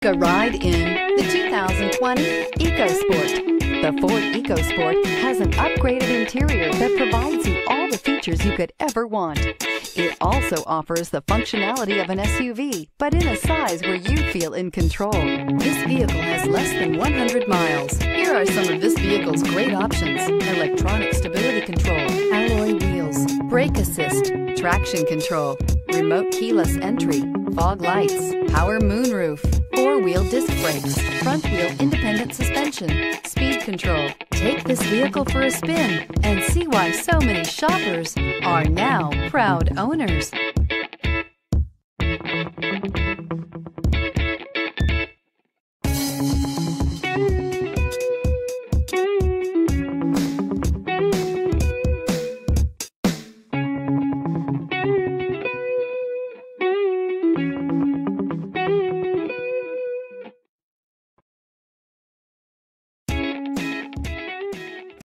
a ride in the 2020 EcoSport. The Ford EcoSport has an upgraded interior that provides you all the features you could ever want. It also offers the functionality of an SUV, but in a size where you feel in control. This vehicle has less than 100 miles. Here are some of this vehicle's great options: electronic stability control, alloy wheels, brake assist, traction control, remote keyless entry, fog lights, power moonroof, four-wheel disc brakes, front-wheel independent suspension, speed control. Take this vehicle for a spin and see why so many shoppers are now proud owners.